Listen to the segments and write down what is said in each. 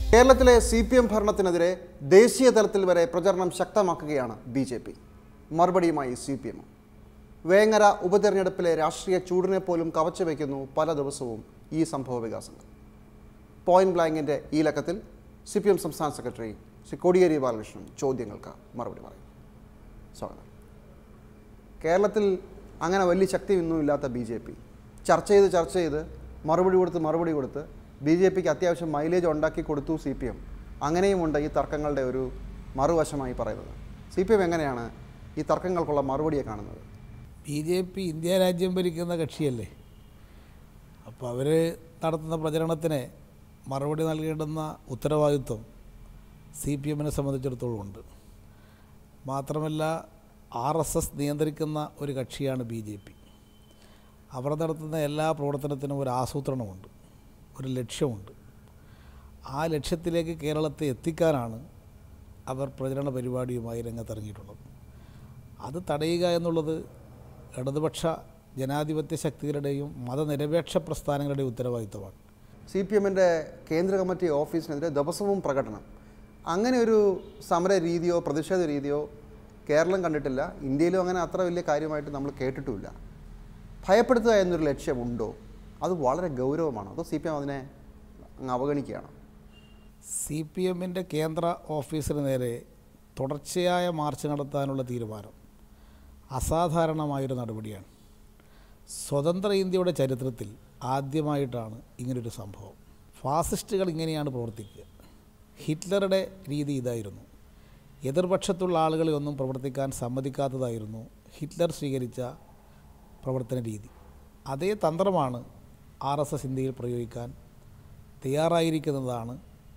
കേരളത്തിലെ CPM ഭരണത്തിനെതിരെ ദേശീയ തലത്തിൽ വരെ പ്രചരണം ശക്തമാക്കുകയാണ് BJP. മറുപടിയുമായി CPM. വേങ്ങര ഉപതെരഞ്ഞെടുപ്പിലെ രാഷ്ട്രീയ ചൂടിനെ പോലും കവച്ചു വയ്ക്കുന്നു പല ദിവസവും ഈ സംഭവ വികാസങ്ങൾ. പോയിന്റ് ബ്ലാങ്കിൻ്റെ ഈ ലക്കത്തിൽ CPM സംസ്ഥാന സെക്രട്ടറി ശ്രീ കോടിയേരി ബാലകൃഷ്ണൻ ചോദ്യങ്ങൾക്ക് മറുപടി പറയും. സ്വാഗതം. കേരളത്തിൽ അങ്ങനെ വലിയ ശക്തിയൊന്നുമില്ലാത്ത BJP ചർച്ച ചെയ്ത് മറുപടി കൊടുത്ത് BJPക്ക് അത്യാവശ്യം മൈലേജ് ഉണ്ടാക്കി കൊടുത്തു CPM. അങ്ങനെയുമുണ്ട് ഈ തർക്കങ്ങളുടെ ഒരു മറുവശമായി പറയുന്നത്. CPM എങ്ങനെയാണ് ഈ തർക്കങ്ങൾക്കുള്ള മറുപടിയെ കാണുന്നത്? BJP ഇന്ത്യ രാജ്യം ഭരിക്കുന്ന കക്ഷിയല്ലേ. അപ്പോൾ അവർ നടത്തുന്ന പ്രചരണത്തിന് മറുപടി നൽകേണ്ടുന്ന ഉത്തരവാദിത്വം CPMനെ സംബന്ധിച്ചിടത്തോളം ഉണ്ട്. മാത്രമല്ല RSS നിയന്ത്രിക്കുന്ന ഒരു കക്ഷിയാണ് BJP. അവർ നടത്തുന്ന എല്ലാ പ്രവർത്തനത്തിനും ഒരു ആസൂത്രണമുണ്ട്, ഒരു ലക്ഷ്യമുണ്ട്. ആ ലക്ഷ്യത്തിലേക്ക് കേരളത്തെ എത്തിക്കാനാണ് അവർ പ്രചരണ പരിപാടിയുമായി രംഗത്തിറങ്ങിയിട്ടുള്ളത്. അത് തടയുക എന്നുള്ളത് ഇടതുപക്ഷ ജനാധിപത്യ ശക്തികളുടെയും മതനിരപേക്ഷ പ്രസ്ഥാനങ്ങളുടെയും ഉത്തരവാദിത്തമാണ്. CPMൻ്റെ കേന്ദ്ര കമ്മിറ്റി ഓഫീസിനെതിരെ ദിവസവും പ്രകടനം. അങ്ങനെ ഒരു സമര രീതിയോ പ്രതിഷേധ രീതിയോ കേരളം കണ്ടിട്ടില്ല. ഇന്ത്യയിലും അങ്ങനെ അത്ര വലിയ കാര്യമായിട്ട് നമ്മൾ കേട്ടിട്ടുമില്ല. ഭയപ്പെടുത്തുക എന്നൊരു ലക്ഷ്യമുണ്ടോ? അത് വളരെ ഗൗരവമാണ്. അതോ CPM അതിനെ അവഗണിക്കുകയാണ്? CPMൻ്റെ കേന്ദ്ര ഓഫീസിന് നേരെ തുടർച്ചയായ മാർച്ച് നടത്താനുള്ള തീരുമാനം അസാധാരണമായൊരു നടപടിയാണ്. സ്വതന്ത്ര ഇന്ത്യയുടെ ചരിത്രത്തിൽ ആദ്യമായിട്ടാണ് ഇങ്ങനൊരു സംഭവം. ഫാസിസ്റ്റുകൾ ഇങ്ങനെയാണ് പ്രവർത്തിക്കുക. ഹിറ്റ്ലറുടെ രീതി ഇതായിരുന്നു. എതിർപക്ഷത്തുള്ള ആളുകളെ ഒന്നും പ്രവർത്തിക്കാൻ സമ്മതിക്കാത്തതായിരുന്നു ഹിറ്റ്ലർ സ്വീകരിച്ച പ്രവർത്തന രീതി. അതേ തന്ത്രമാണ് RSS ഇന്ത്യയിൽ പ്രയോഗിക്കാൻ തയ്യാറായിരിക്കുന്നതാണ്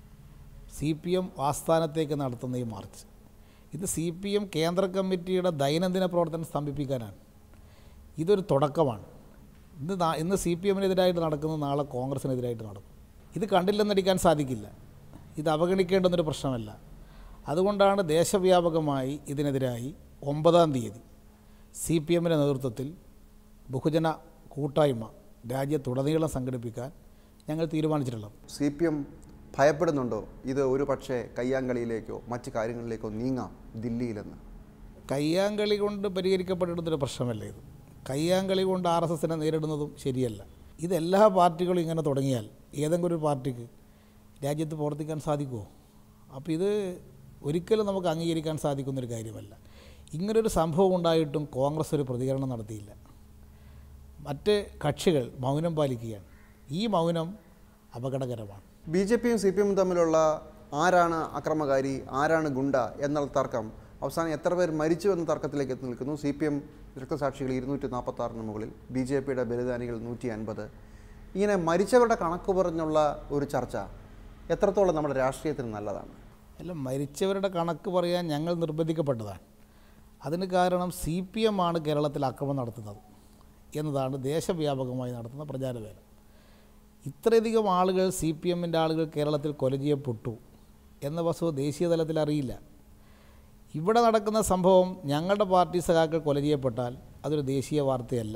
CPM ആസ്ഥാനത്തേക്ക് നടത്തുന്ന ഈ മാർച്ച്. ഇത് CPM കേന്ദ്ര കമ്മിറ്റിയുടെ ദൈനംദിന പ്രവർത്തനം സ്തംഭിപ്പിക്കാനാണ്. ഇതൊരു തുടക്കമാണ്. ഇന്ന് CPMനെതിരായിട്ട് നടക്കുന്നത് നാളെ കോൺഗ്രസിനെതിരായിട്ട് നടക്കും. ഇത് കണ്ടില്ലെന്നടിക്കാൻ സാധിക്കില്ല. ഇത് അവഗണിക്കേണ്ടുന്നൊരു പ്രശ്നമല്ല. അതുകൊണ്ടാണ് ദേശവ്യാപകമായി ഇതിനെതിരായി 9-ാം തീയതി CPMൻ്റെ നേതൃത്വത്തിൽ ബഹുജന കൂട്ടായ്മ രാജ്യത്തുടനീളം സംഘടിപ്പിക്കാൻ ഞങ്ങൾ തീരുമാനിച്ചിട്ടുള്ളത്. CPM ഭയപ്പെടുന്നുണ്ടോ ഇത് ഒരു പക്ഷേ കയ്യാങ്കളിയിലേക്കോ മറ്റ് കാര്യങ്ങളിലേക്കോ നീങ്ങാം ദില്ലിയിലെന്ന്? കയ്യാങ്കളി കൊണ്ട് പരിഹരിക്കപ്പെടേണ്ടുന്നൊരു പ്രശ്നമല്ല ഇത്. കയ്യാങ്കളി കൊണ്ട് RSSനെ നേരിടുന്നതും ശരിയല്ല. ഇതെല്ലാ പാർട്ടികളും ഇങ്ങനെ തുടങ്ങിയാൽ ഏതെങ്കിലും ഒരു പാർട്ടിക്ക് രാജ്യത്ത് പ്രവർത്തിക്കാൻ സാധിക്കുമോ? അപ്പോൾ ഇത് ഒരിക്കലും നമുക്ക് അംഗീകരിക്കാൻ സാധിക്കുന്നൊരു കാര്യമല്ല. ഇങ്ങനൊരു സംഭവം ഉണ്ടായിട്ടും കോൺഗ്രസ് ഒരു പ്രതികരണം നടത്തിയില്ല. മറ്റ് കക്ഷികൾ മൗനം പാലിക്കുകയാണ്. ഈ മൗനം അപകടകരമാണ്. BJPയും CPMും തമ്മിലുള്ള ആരാണ് അക്രമകാരി, ആരാണ് ഗുണ്ട എന്നുള്ള തർക്കം അവസാനം എത്ര പേർ മരിച്ചു എന്ന തർക്കത്തിലേക്ക് എത്തി നിൽക്കുന്നു. CPM രക്തസാക്ഷികൾ 246 മുകളിൽ, BJPയുടെ ബലിദാനികൾ 150. ഇങ്ങനെ മരിച്ചവരുടെ കണക്ക് പറഞ്ഞുള്ള ഒരു ചർച്ച എത്രത്തോളം നമ്മുടെ രാഷ്ട്രീയത്തിന് നല്ലതാണ്? അല്ല, മരിച്ചവരുടെ കണക്ക് പറയാൻ ഞങ്ങൾ നിർബന്ധിക്കപ്പെട്ടതാണ്. അതിന് കാരണം CPM ആണ് കേരളത്തിൽ ആക്രമണം നടത്തുന്നത് എന്നതാണ് ദേശവ്യാപകമായി നടത്തുന്ന പ്രചാരവേല. ഇത്രയധികം ആളുകൾ CPMൻ്റെ ആളുകൾ കേരളത്തിൽ കൊല ചെയ്യപ്പെട്ടു എന്ന വസ്തുത ദേശീയ തലത്തിൽ അറിയില്ല. ഇവിടെ നടക്കുന്ന സംഭവം ഞങ്ങളുടെ പാർട്ടി സഖാക്കൾ കൊല ചെയ്യപ്പെട്ടാൽ അതൊരു ദേശീയ വാർത്തയല്ല.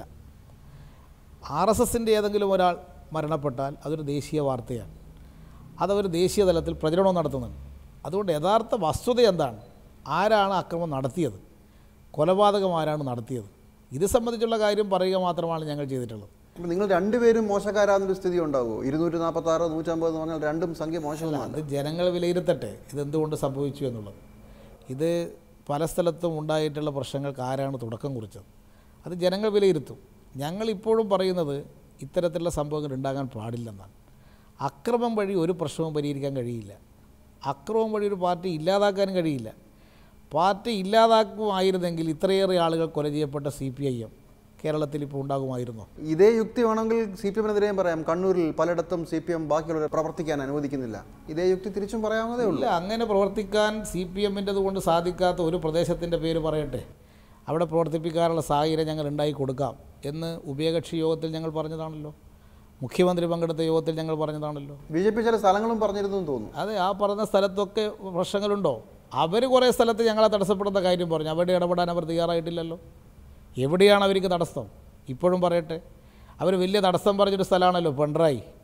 RSSൻ്റെ ഏതെങ്കിലും ഒരാൾ മരണപ്പെട്ടാൽ അതൊരു ദേശീയ വാർത്തയാണ്. അതവർ ദേശീയ തലത്തിൽ പ്രചരണവും നടത്തുന്നുണ്ട്. അതുകൊണ്ട് യഥാർത്ഥ വസ്തുത എന്താണ്? ആരാണ് അക്രമം നടത്തിയത്? കൊലപാതകം ആരാണ് നടത്തിയത്? ഇത് സംബന്ധിച്ചുള്ള കാര്യം പറയുക മാത്രമാണ് ഞങ്ങൾ ചെയ്തിട്ടുള്ളത്. അപ്പോൾ നിങ്ങൾ രണ്ടുപേരും മോശക്കാരാകുന്നൊരു സ്ഥിതി ഉണ്ടാകുമോ? 246, 150 എന്ന് പറഞ്ഞാൽ രണ്ടും സംഖ്യ മോശമല്ല. അത് ജനങ്ങൾ വിലയിരുത്തട്ടെ ഇതെന്തുകൊണ്ട് സംഭവിച്ചു എന്നുള്ളത്. ഇത് പല സ്ഥലത്തും ഉണ്ടായിട്ടുള്ള പ്രശ്നങ്ങൾക്ക് ആരാണ് തുടക്കം കുറിച്ചത് അത് ജനങ്ങൾ വിലയിരുത്തും. ഞങ്ങളിപ്പോഴും പറയുന്നത് ഇത്തരത്തിലുള്ള സംഭവങ്ങൾ ഉണ്ടാകാൻ പാടില്ലെന്നാണ്. അക്രമം വഴി ഒരു പ്രശ്നവും പരിഹരിക്കാൻ കഴിയില്ല. അക്രമം വഴി ഒരു പാർട്ടി ഇല്ലാതാക്കാനും കഴിയില്ല. പാർട്ടി ഇല്ലാതാക്കുമായിരുന്നെങ്കിൽ ഇത്രയേറെ ആളുകൾ കൊല ചെയ്യപ്പെട്ട CPIM കേരളത്തിൽ ഇപ്പോൾ ഉണ്ടാകുമായിരുന്നോ? ഇതേ യുക്തി വേണമെങ്കിൽ CPMനെതിരെയും പറയാം. കണ്ണൂരിൽ പലയിടത്തും CPM ബാക്കിയുള്ളവരെ പ്രവർത്തിക്കാൻ അനുവദിക്കുന്നില്ല. ഇതേ യുക്തി തിരിച്ചും പറയാവുന്നതേ ഉള്ളൂ. അങ്ങനെ പ്രവർത്തിക്കാൻ CPMൻ്റെത് കൊണ്ട് സാധിക്കാത്ത ഒരു പ്രദേശത്തിൻ്റെ പേര് പറയട്ടെ. അവിടെ പ്രവർത്തിപ്പിക്കാനുള്ള സാഹചര്യം ഞങ്ങൾ ഉണ്ടാക്കി കൊടുക്കാം എന്ന് ഉഭയകക്ഷി യോഗത്തിൽ ഞങ്ങൾ പറഞ്ഞതാണല്ലോ. മുഖ്യമന്ത്രി പങ്കെടുത്ത യോഗത്തിൽ ഞങ്ങൾ പറഞ്ഞതാണല്ലോ. BJP ചില സ്ഥലങ്ങളും പറഞ്ഞിരുന്നു തോന്നുന്നു. അതെ, ആ പറഞ്ഞ സ്ഥലത്തൊക്കെ പ്രശ്നങ്ങളുണ്ടോ? അവർ കുറേ സ്ഥലത്ത് ഞങ്ങളെ തടസ്സപ്പെടുന്ന കാര്യം പറഞ്ഞു. അവിടെ ഇടപെടാൻ അവർ തയ്യാറായിട്ടില്ലല്ലോ. എവിടെയാണ് അവർക്ക് തടസ്സം? ഇപ്പോഴും പറയട്ടെ. അവർ വലിയ തടസ്സം പറഞ്ഞൊരു സ്ഥലമാണല്ലോ പിണറായി.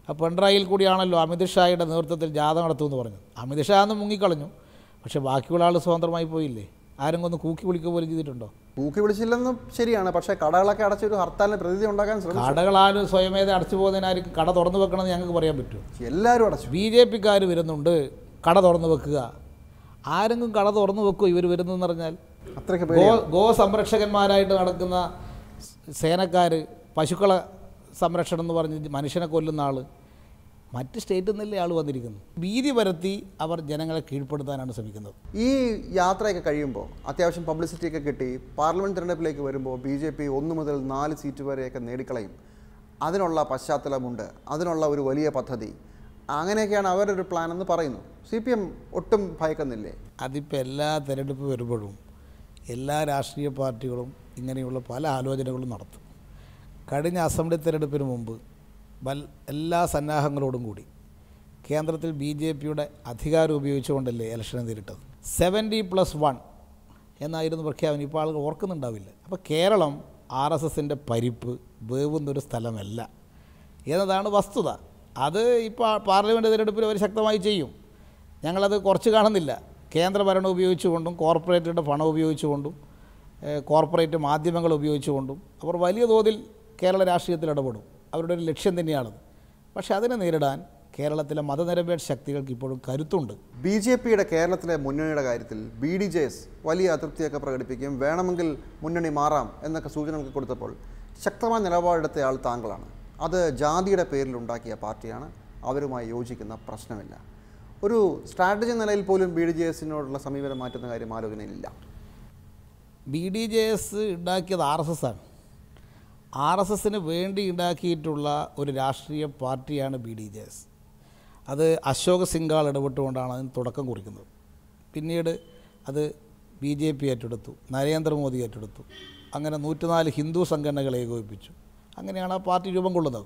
ആ പിണറായിയിൽ കൂടിയാണല്ലോ അമിത്ഷായുടെ നേതൃത്വത്തിൽ ജാഥ നടത്തുമെന്ന് പറഞ്ഞത്. അമിത്ഷാ അന്ന് മുങ്ങിക്കളഞ്ഞു. പക്ഷേ ബാക്കിയുള്ള ആൾ സ്വതന്ത്രമായി പോയില്ലേ? ആരും ഒന്ന് കൂക്കി വിളിക്കുക പോലും ചെയ്തിട്ടുണ്ടോ? കൂക്കി വിളിച്ചില്ലെന്നും ശരിയാണ്. പക്ഷേ കടകളൊക്കെ അടച്ചൊരു ഹർത്താലിന് പ്രതിനിധി ഉണ്ടാക്കാൻ ശ്രമിച്ചു. കടകളാരും സ്വയമേധ അടച്ചു പോകുന്നതിനായിരിക്കും കട തുറന്നു വെക്കണമെന്ന് ഞങ്ങൾക്ക് പറയാൻ പറ്റും. എല്ലാവരും അടച്ചു. BJP-ക്കാർ വരുന്നുണ്ട്, കട തുറന്നു വെക്കുക. ആരെങ്കിലും കട തുറന്നു വെക്കുമോ ഇവർ വരുന്നതെന്ന് പറഞ്ഞാൽ? അത്രയ്ക്ക് ഗോ സംരക്ഷകന്മാരായിട്ട് നടക്കുന്ന സേനക്കാർ, പശുക്കളെ സംരക്ഷണം എന്ന് പറഞ്ഞ് മനുഷ്യനെ കൊല്ലുന്ന ആൾ മറ്റ് സ്റ്റേറ്റിൽ നിന്നല്ലേ ആൾ വന്നിരിക്കുന്നു. ഭീതി പരത്തി അവർ ജനങ്ങളെ കീഴ്പ്പെടുത്താനാണ് ശ്രമിക്കുന്നത്. ഈ യാത്രയൊക്കെ കഴിയുമ്പോൾ അത്യാവശ്യം പബ്ലിസിറ്റിയൊക്കെ കിട്ടി പാർലമെൻറ്റ് തിരഞ്ഞെടുപ്പിലേക്ക് വരുമ്പോൾ BJP 1 മുതൽ 4 സീറ്റ് വരെയൊക്കെ നേടിക്കളയും. അതിനുള്ള പശ്ചാത്തലമുണ്ട്, അതിനുള്ള ഒരു വലിയ പദ്ധതി, അങ്ങനെയൊക്കെയാണ് അവരുടെ ഒരു പ്ലാൻ എന്ന് പറയുന്നു. CPM ഒട്ടും ഭയക്കുന്നില്ലേ? അതിപ്പോൾ എല്ലാ തിരഞ്ഞെടുപ്പ് വരുമ്പോഴും എല്ലാ രാഷ്ട്രീയ പാർട്ടികളും ഇങ്ങനെയുള്ള പല ആലോചനകളും നടത്തും. കഴിഞ്ഞ അസംബ്ലി തിരഞ്ഞെടുപ്പിന് മുമ്പ് എല്ലാ സന്നാഹങ്ങളോടും കൂടി കേന്ദ്രത്തിൽ BJP-യുടെ അധികാരം ഉപയോഗിച്ചുകൊണ്ടല്ലേ ഇലക്ഷനെ നേരിട്ടത്. 70+1 എന്നായിരുന്നു പ്രഖ്യാപനം. ഇപ്പോൾ ആളുകൾ ഓർക്കുന്നുണ്ടാവില്ല. അപ്പോൾ കേരളം RSSൻ്റെ പരിപ്പ് വേവുന്നൊരു സ്ഥലമല്ല എന്നതാണ് വസ്തുത. അത് ഇപ്പോൾ പാർലമെൻറ്റ് തിരഞ്ഞെടുപ്പിൽ അവർ ശക്തമായി ചെയ്യും. ഞങ്ങളത് കുറച്ച് കാണുന്നില്ല. കേന്ദ്ര ഭരണം ഉപയോഗിച്ചുകൊണ്ടും കോർപ്പറേറ്റുകളുടെ പണം ഉപയോഗിച്ചുകൊണ്ടും കോർപ്പറേറ്റ് മാധ്യമങ്ങൾ ഉപയോഗിച്ചുകൊണ്ടും അവർ വലിയ തോതിൽ കേരള രാഷ്ട്രീയത്തിൽ ഇടപെടും. അവരുടെ ഒരു ലക്ഷ്യം തന്നെയാണത്. പക്ഷേ അതിനെ നേരിടാൻ കേരളത്തിലെ മതനിരപേക്ഷ ശക്തികൾക്ക് ഇപ്പോഴും കരുത്തുണ്ട്. BJP-യുടെ കേരളത്തിലെ മുന്നണിയുടെ കാര്യത്തിൽ BDJs വലിയ അതൃപ്തിയൊക്കെ പ്രകടിപ്പിക്കും. വേണമെങ്കിൽ മുന്നണി മാറാം എന്നൊക്കെ സൂചനകൾ കൊടുത്തപ്പോൾ ശക്തമായ നിലപാടെടുത്തയാൾ താങ്കളാണ്. അത് ജാതിയുടെ പേരിൽ ഉണ്ടാക്കിയ പാർട്ടിയാണ്, അവരുമായി യോജിക്കുന്ന പ്രശ്നമില്ല. ഒരു സ്ട്രാറ്റജി നിലയിൽ പോലും BDJസിനോടുള്ള സമീപനം മാറ്റുന്ന കാര്യം ആലോചനയിലില്ല. BDJs ഉണ്ടാക്കിയത് RSS-ആണ്. RSSന് വേണ്ടി ഉണ്ടാക്കിയിട്ടുള്ള ഒരു രാഷ്ട്രീയ പാർട്ടിയാണ് BDJs. അത് അശോക് സിംഗാൾ ഇടപെട്ടുകൊണ്ടാണ് അതിന് തുടക്കം കുറിക്കുന്നത്. പിന്നീട് അത് BJP ഏറ്റെടുത്തു, നരേന്ദ്രമോദി ഏറ്റെടുത്തു. അങ്ങനെ 104 ഹിന്ദു സംഘടനകളെ ഏകോപിപ്പിച്ചു. അങ്ങനെയാണ് ആ പാർട്ടി രൂപം കൊള്ളുന്നത്.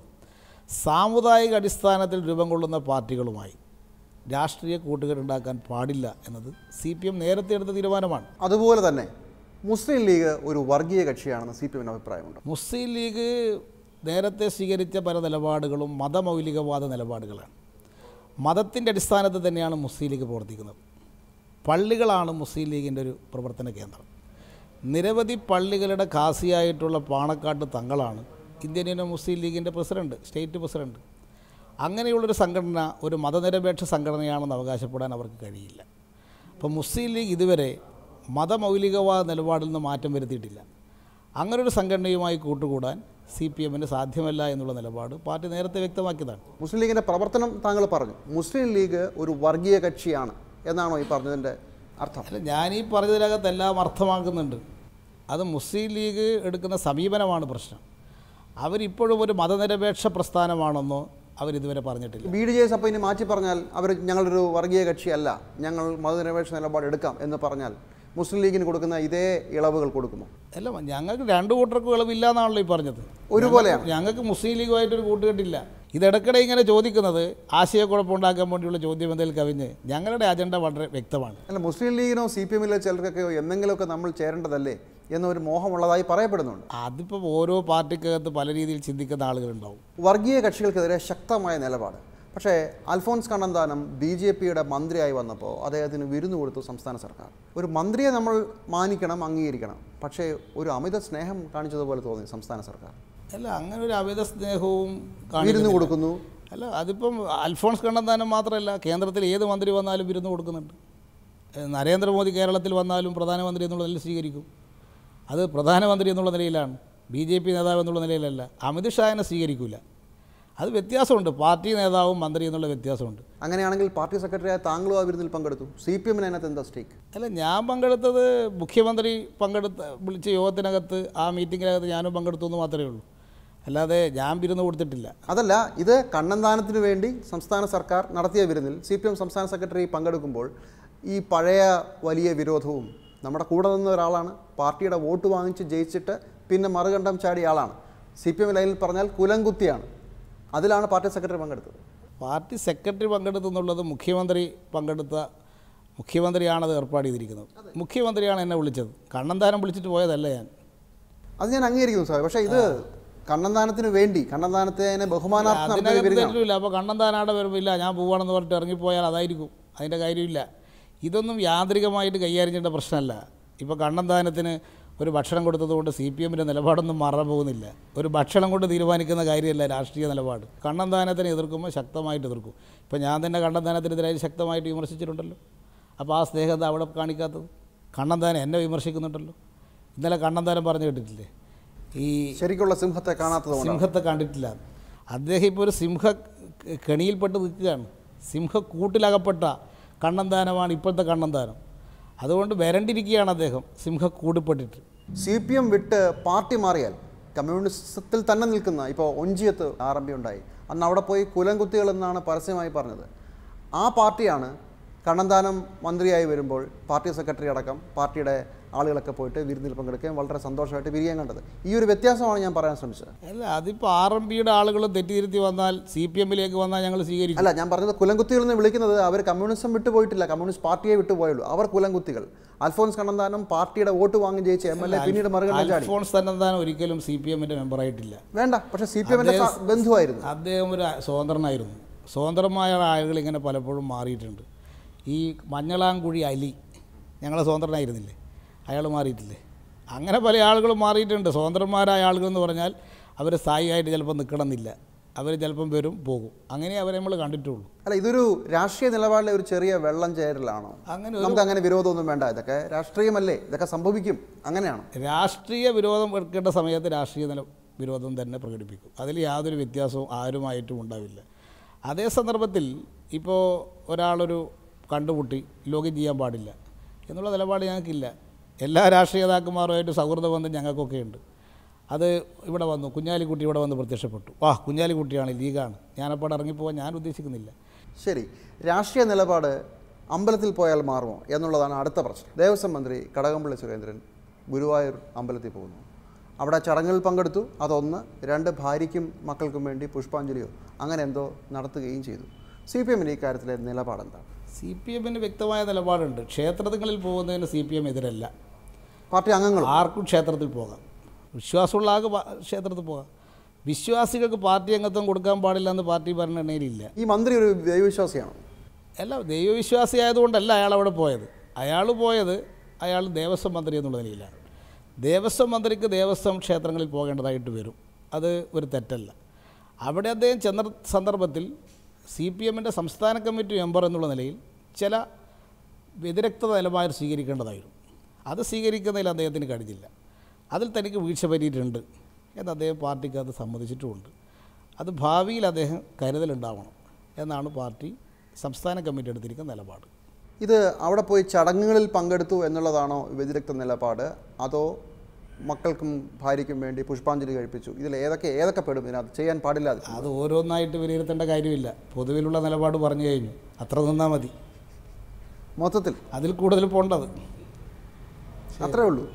സാമുദായിക അടിസ്ഥാനത്തിൽ രൂപം കൊള്ളുന്ന പാർട്ടികളുമായി രാഷ്ട്രീയ കൂട്ടുകെട്ടുണ്ടാക്കാൻ പാടില്ല എന്നത് CPM നേരത്തെ എടുത്ത തീരുമാനമാണ്. അതുപോലെ തന്നെ മുസ്ലിം ലീഗ് ഒരു വർഗീയ കക്ഷിയാണെന്ന് CPM അഭിപ്രായമുണ്ട്. മുസ്ലിം ലീഗ് നേരത്തെ സ്വീകരിച്ച പല നിലപാടുകളും മതമൗലികവാദ നിലപാടുകളാണ്. മതത്തിൻ്റെ അടിസ്ഥാനത്തിൽ തന്നെയാണ് മുസ്ലിം ലീഗ് പ്രവർത്തിക്കുന്നത്. പള്ളികളാണ് മുസ്ലിം ലീഗിൻ്റെ ഒരു പ്രവർത്തന കേന്ദ്രം. നിരവധി പള്ളികളുടെ ഖാസിയായിട്ടുള്ള പാണക്കാട്ട് തങ്ങളാണ് ഇന്ത്യൻ യൂണിയൻ മുസ്ലിം ലീഗിൻ്റെ പ്രസിഡൻറ്റ്, സ്റ്റേറ്റ് പ്രസിഡൻറ്റ്. അങ്ങനെയുള്ളൊരു സംഘടന ഒരു മതനിരപേക്ഷ സംഘടനയാണെന്ന് അവകാശപ്പെടാൻ അവർക്ക് കഴിയില്ല. അപ്പോൾ മുസ്ലിം ലീഗ് ഇതുവരെ മതമൗലികവാദ നിലപാടിൽ നിന്ന് മാറ്റം വരുത്തിയിട്ടില്ല. അങ്ങനൊരു സംഘടനയുമായി കൂട്ടുകൂടാൻ CPMന് സാധ്യമല്ല എന്നുള്ള നിലപാട് പാർട്ടി നേരത്തെ വ്യക്തമാക്കിയതാണ്. മുസ്ലിം ലീഗിൻ്റെ പ്രവർത്തനം താങ്കൾ പറഞ്ഞു. മുസ്ലിം ലീഗ് ഒരു വർഗീയ കക്ഷിയാണ് എന്നാണോ ഈ പറഞ്ഞതിൻ്റെ അർത്ഥം? അല്ല, ഞാനീ പറഞ്ഞതിനകത്ത് എല്ലാം അർത്ഥമാക്കുന്നുണ്ട്. അത് മുസ്ലിം ലീഗ് എടുക്കുന്ന സമീപനമാണ് പ്രശ്നം. അവരിപ്പോഴും ഒരു മതനിരപേക്ഷ പ്രസ്ഥാനമാണെന്നോ അവരിതുവരെ പറഞ്ഞിട്ടില്ല. BDJs അപ്പോൾ ഇനി മാറ്റി പറഞ്ഞാൽ അവർ ഞങ്ങളൊരു വർഗീയ കക്ഷിയല്ല, ഞങ്ങൾ മതനിരപേക്ഷ നിലപാട് എടുക്കാം എന്ന് പറഞ്ഞാൽ മുസ്ലിം ലീഗിന് കൊടുക്കുന്ന ഇതേ ഇളവുകൾ കൊടുക്കുമോ? അല്ല, ഞങ്ങൾക്ക് രണ്ടു കൂട്ടർക്കും ഇളവില്ല എന്നാണല്ലോ ഈ പറഞ്ഞത്. ഒരുപോലെയാണ്. ഞങ്ങൾക്ക് മുസ്ലിം ലീഗുമായിട്ടൊരു കൂട്ടുകെട്ടില്ല. ഇതിടയ്ക്കിടെ ഇങ്ങനെ ചോദിക്കുന്നത് ആശയക്കുഴപ്പമുണ്ടാക്കാൻ വേണ്ടിയുള്ള ചോദ്യം എന്നതിൽ കവിഞ്ഞ് ഞങ്ങളുടെ അജണ്ട വളരെ വ്യക്തമാണ്. അല്ല, മുസ്ലിം ലീഗിനോ CPMലോ ചിലർക്കൊക്കെയോ എന്തെങ്കിലുമൊക്കെ നമ്മൾ ചേരേണ്ടതല്ലേ എന്നൊരു മോഹമുള്ളതായി പറയപ്പെടുന്നുണ്ട്. അതിപ്പോൾ ഓരോ പാർട്ടിക്കകത്ത് പല രീതിയിൽ ചിന്തിക്കുന്ന ആളുകളുണ്ടാവും. വർഗീയ കക്ഷികൾക്കെതിരെ ശക്തമായ നിലപാട്. പക്ഷേ അൽഫോൺസ് കണ്ണന്താനം BJPയുടെ മന്ത്രിയായി വന്നപ്പോൾ അദ്ദേഹത്തിന് വിരുന്നു കൊടുത്തു സംസ്ഥാന സർക്കാർ. ഒരു മന്ത്രിയെ നമ്മൾ മാനിക്കണം, അംഗീകരിക്കണം. പക്ഷേ ഒരു അമിത സ്നേഹം കാണിച്ചതുപോലെ തോന്നി സംസ്ഥാന സർക്കാർ. അല്ല, അങ്ങനെ ഒരു അമിത സ്നേഹവും വിരുന്നു കൊടുക്കുന്നു. അല്ല, അതിപ്പം അൽഫോൺസ് കണ്ണന്താനം മാത്രമല്ല, കേന്ദ്രത്തിൽ ഏത് മന്ത്രി വന്നാലും വിരുന്നു കൊടുക്കുന്നുണ്ട്. നരേന്ദ്രമോദി കേരളത്തിൽ വന്നാലും പ്രധാനമന്ത്രി എന്നുള്ള നിലയിൽ സ്വീകരിക്കും. അത് പ്രധാനമന്ത്രി എന്നുള്ള നിലയിലാണ്, BJP നേതാവ് എന്നുള്ള നിലയിലല്ല. അമിത്ഷാനെ സ്വീകരിക്കില്ല. അത് വ്യത്യാസമുണ്ട്. പാർട്ടി നേതാവും മന്ത്രി എന്നുള്ള വ്യത്യാസമുണ്ട്. അങ്ങനെയാണെങ്കിൽ പാർട്ടി സെക്രട്ടറിയായ താങ്കളും ആ വിരുന്നിൽ പങ്കെടുത്തു. CPMന് അതിനകത്ത് എന്താ സ്റ്റേക്ക്? അല്ല, ഞാൻ പങ്കെടുത്തത് മുഖ്യമന്ത്രി വിളിച്ച യോഗത്തിനകത്ത്, ആ മീറ്റിങ്ങിനകത്ത് ഞാനും പങ്കെടുത്തു എന്ന് മാത്രമേ ഉള്ളൂ. അല്ലാതെ ഞാൻ വിരുന്ന് കൊടുത്തിട്ടില്ല. അതല്ല, ഇത് കണ്ണന്താനത്തിന് വേണ്ടി സംസ്ഥാന സർക്കാർ നടത്തിയ വിരുന്നിൽ CPM സംസ്ഥാന സെക്രട്ടറി പങ്കെടുക്കുമ്പോൾ ഈ പഴയ വലിയ വിരോധവും, നമ്മുടെ കൂടെ നിന്ന ഒരാളാണ്, പാർട്ടിയുടെ വോട്ട് വാങ്ങിച്ച് ജയിച്ചിട്ട് പിന്നെ മറുകണ്ഠം ചാടിയ ആളാണ്, CPM ലൈനിൽ പറഞ്ഞാൽ കുലംകുത്തിയാണ്, അതിലാണ് പാർട്ടി സെക്രട്ടറി പങ്കെടുത്തത്. പാർട്ടി സെക്രട്ടറി പങ്കെടുത്തെന്നുള്ളത് മുഖ്യമന്ത്രിയാണത് ഏർപ്പാട് ചെയ്തിരിക്കുന്നത്. മുഖ്യമന്ത്രിയാണ് എന്നെ വിളിച്ചത്. കണ്ണന്താനം വിളിച്ചിട്ട് പോയതല്ല ഞാൻ. അത് ഞാൻ അംഗീകരിക്കുന്നു സാർ. പക്ഷേ ഇത് കണ്ണന്താനത്തിന് വേണ്ടി കണ്ണന്താനത്തെ ബഹുമാനാർത്ഥം നടത്തിയ അതിനകത്ത് പിരിഞ്ഞാണ്. തെറ്റില്ല. അപ്പോൾ കണ്ണന്താനാടെ വരുമ്പോൾ ഞാൻ പോവാണെന്ന് പറഞ്ഞിട്ട് ഇറങ്ങിപ്പോയാൽ അതായിരിക്കും, അതിൻ്റെ കാര്യമില്ല. ഇതൊന്നും യാന്ത്രികമായിട്ട് കൈകാര്യം ചെയ്യേണ്ട പ്രശ്നമല്ല. ഇപ്പോൾ കണ്ണന്താനത്തിന് ഒരു ഭക്ഷണം കൊടുത്തതുകൊണ്ട് CPM നിലപാടൊന്നും മാറാൻ പോകുന്നില്ല. ഒരു ഭക്ഷണം കൊണ്ട് തീരുമാനിക്കുന്ന കാര്യമല്ല രാഷ്ട്രീയ നിലപാട്. കണ്ണന്താനത്തിനെ എതിർക്കുമ്പോൾ ശക്തമായിട്ട് എതിർക്കും. ഇപ്പോൾ ഞാൻ തന്നെ കണ്ണന്താനത്തിനെതിരായി ശക്തമായിട്ട് വിമർശിച്ചിട്ടുണ്ടല്ലോ. അപ്പോൾ ആ സ്നേഹത അവിടെ കാണിക്കാത്തത്? കണ്ണന്താനം എന്നെ വിമർശിക്കുന്നുണ്ടല്ലോ. ഇന്നലെ കണ്ണന്താനം പറഞ്ഞു കേട്ടിട്ടില്ലേ, ഈ ശരിക്കുള്ള സിംഹത്തെ കാണാത്തതുകൊണ്ട് സിംഹത്തെ കണ്ടിട്ടില്ല. അദ്ദേഹം ഇപ്പോൾ ഒരു കെണിയിൽപ്പെട്ട് നിൽക്കുകയാണ്. സിംഹക്കൂട്ടിലകപ്പെട്ട കണ്ണന്താനമാണ് ഇപ്പോഴത്തെ കണ്ണന്താനം. അതുകൊണ്ട് വരണ്ടിരിക്കുകയാണ് അദ്ദേഹം സിംഹക്കൂടിപ്പെട്ടിട്ട്. CPM വിട്ട് പാർട്ടി മാറിയാൽ കമ്മ്യൂണിസത്തിൽ തന്നെ നിൽക്കുന്ന ഇപ്പോൾ ഒഞ്ചിയത്ത് RMP ഉണ്ടായി. അന്ന് അവിടെ പോയി കുലംകുത്തികൾ എന്നാണ് പരസ്യമായി പറഞ്ഞത്. ആ പാർട്ടിയാണ് കണ്ണന്താനം മന്ത്രിയായി വരുമ്പോൾ പാർട്ടി സെക്രട്ടറി അടക്കം പാർട്ടിയുടെ ആളുകളൊക്കെ പോയിട്ട് വിരുന്നിൽ പങ്കെടുക്കുകയും വളരെ സന്തോഷമായിട്ട് പിരിയാൻ കണ്ടത്. ഈ ഒരു വ്യത്യാസമാണ് ഞാൻ പറയാൻ ശ്രമിച്ചത്. അല്ല, അതിപ്പോൾ RMPയുടെ ആളുകൾ തെറ്റിതിരുത്തി വന്നാൽ CPMലേക്ക് വന്നാൽ ഞങ്ങൾ സ്വീകരിക്കും. അല്ല, ഞാൻ പറഞ്ഞത് കുലംകുത്തികൾ എന്ന് വിളിക്കുന്നത് അവർ കമ്മ്യൂണിസം വിട്ടുപോയിട്ടില്ല, കമ്മ്യൂണിസ്റ്റ് പാർട്ടിയെ വിട്ടുപോയുള്ളൂ. അവർ കുലംകുത്തികൾ. അൽഫോൺസ് കണ്ണന്താനം പാർട്ടിയുടെ വോട്ട് വാങ്ങി ജയിച്ച MLA പിന്നീട് മറുകണ്ഠം ചാടി. അൽഫോൺസ് കണ്ണന്താനം ഒരിക്കലും CPMന്റെ മെമ്പറായിട്ടില്ല. വേണ്ട, പക്ഷേ CPMന്റെ ബന്ധുവായിരുന്നു. അദ്ദേഹം ഒരു സ്വതന്ത്രനായിരുന്നു. സ്വതന്ത്രമായ ആളുകൾ ഇങ്ങനെ പലപ്പോഴും മാറിയിട്ടുണ്ട്. ഈ മഞ്ഞളാംകുഴി അലി ഞങ്ങളെ സ്വതന്ത്രനായിരുന്നില്ലേ, അയാൾ മാറിയിട്ടില്ലേ? അങ്ങനെ പല ആളുകളും മാറിയിട്ടുണ്ട്. സ്വതന്ത്രന്മാരായ ആളുകൾ എന്ന് പറഞ്ഞാൽ അവർ സ്ഥായിയായിട്ട് ചിലപ്പോൾ നിൽക്കണമെന്നില്ല, അവർ ചിലപ്പം വരും പോകും. അങ്ങനെ അവരെ നമ്മൾ കണ്ടിട്ടുള്ളൂ. അല്ല, ഇതൊരു രാഷ്ട്രീയ നിലപാടിലെ ഒരു ചെറിയ വെള്ളം ചേരലാണോ? നമുക്ക് അങ്ങനെ വിരോധമൊന്നും വേണ്ട, ഇതൊക്കെ രാഷ്ട്രീയമല്ലേ, ഇതൊക്കെ സംഭവിക്കും, അങ്ങനെയാണോ? രാഷ്ട്രീയ വിരോധം എടുക്കേണ്ട സമയത്ത് രാഷ്ട്രീയ വിരോധം തന്നെ പ്രകടിപ്പിക്കും. അതിൽ യാതൊരു വ്യത്യാസവും ആരുമായിട്ടും ഉണ്ടാവില്ല. അതേ സന്ദർഭത്തിൽ ഇപ്പോൾ ഒരാളൊരു കണ്ടുമുട്ടി ലോഗിൻ ചെയ്യാൻ പാടില്ല എന്നുള്ള നിലപാട് ഞങ്ങൾക്കില്ല. എല്ലാ രാഷ്ട്രീയ നേതാക്കന്മാരുമായിട്ട് സൗഹൃദ ബന്ധം ഞങ്ങൾക്കൊക്കെ ഉണ്ട്. അത് ഇവിടെ വന്നു, കുഞ്ഞാലിക്കുട്ടി ഇവിടെ വന്ന് പ്രത്യക്ഷപ്പെട്ടു. കുഞ്ഞാലിക്കുട്ടിയാണ്, ലീഗാണ്, ഞാനപ്പോൾ ഇറങ്ങിപ്പോകാൻ ഞാൻ ഉദ്ദേശിക്കുന്നില്ല. ശരി, രാഷ്ട്രീയ നിലപാട് അമ്പലത്തിൽ പോയാൽ മാറുമോ എന്നുള്ളതാണ് അടുത്ത പ്രശ്നം. ദേവസ്വം മന്ത്രി കടകംപള്ളി സുരേന്ദ്രൻ ഗുരുവായൂർ അമ്പലത്തിൽ പോകുന്നു. അവിടെ ചടങ്ങുകളിൽ പങ്കെടുത്തു. അതൊന്ന്. 2 ഭാര്യയ്ക്കും മക്കൾക്കും വേണ്ടി പുഷ്പാഞ്ജലിയോ അങ്ങനെ എന്തോ നടത്തുകയും ചെയ്തു. CPMന്റെ ഈ കാര്യത്തിലെ നിലപാടെന്താണ്? CPMന് വ്യക്തമായ നിലപാടുണ്ട്. ക്ഷേത്രങ്ങളിൽ പോകുന്നതിന് CPM എതിരല്ല. പാർട്ടി അംഗങ്ങൾ ആർക്കും ക്ഷേത്രത്തിൽ പോകാം, വിശ്വാസമുള്ള ആൾക്ക് ക്ഷേത്രത്തിൽ പോകാം. വിശ്വാസികൾക്ക് പാർട്ടി അംഗത്വം കൊടുക്കാൻ പാടില്ല എന്ന് പാർട്ടി ഭരണഘടനയിലില്ല. ഈ മന്ത്രി ഒരു ദൈവവിശ്വാസിയാണോ? അല്ല, ദൈവവിശ്വാസി ആയതുകൊണ്ടല്ല അയാൾ അവിടെ പോയത്. അയാൾ ദേവസ്വം മന്ത്രി എന്നുള്ള നിലയിലാണ്. ദേവസ്വം മന്ത്രിക്ക് ദേവസ്വം ക്ഷേത്രങ്ങളിൽ പോകേണ്ടതായിട്ട് വരും. അത് ഒരു തെറ്റല്ല. അവിടെ അദ്ദേഹം ചെന്ന സന്ദർഭത്തിൽ CPMന്റെ സംസ്ഥാന കമ്മിറ്റി മെമ്പർ എന്നുള്ള നിലയിൽ ചില വ്യതിരക്ത നിലപാട് സ്വീകരിക്കേണ്ടതായിരുന്നു. അത് സ്വീകരിക്കുന്നതിൽ അദ്ദേഹത്തിന് കഴിഞ്ഞില്ല. അതിൽ തനിക്ക് വീഴ്ച പറ്റിയിട്ടുണ്ട് എന്ന് അദ്ദേഹം പാർട്ടിക്ക് അത് സമ്മതിച്ചിട്ടുമുണ്ട്. അത് ഭാവിയിൽ അദ്ദേഹം കരുതലുണ്ടാവണം എന്നാണ് പാർട്ടി സംസ്ഥാന കമ്മിറ്റി എടുത്തിരിക്കുന്ന നിലപാട്. ഇത് അവിടെ പോയി ചടങ്ങുകളിൽ പങ്കെടുത്തു എന്നുള്ളതാണോ വ്യതിരക്ത നിലപാട്, അതോ മക്കൾക്കും ഭാര്യയ്ക്കും വേണ്ടി പുഷ്പാഞ്ജലി കഴിപ്പിച്ചു? ഇതിൽ ഏതൊക്കെ പെടും ഇതിനകത്ത്? ചെയ്യാൻ പാടില്ല. അത് ഓരോന്നായിട്ട് വിലയിരുത്തേണ്ട കാര്യമില്ല. പൊതുവിലുള്ള നിലപാട് പറഞ്ഞു കഴിഞ്ഞു, അത്ര നിന്നാൽ മതി. മൊത്തത്തിൽ അതിൽ കൂടുതൽ പോകേണ്ടത് അത്രേ ഉള്ളൂ.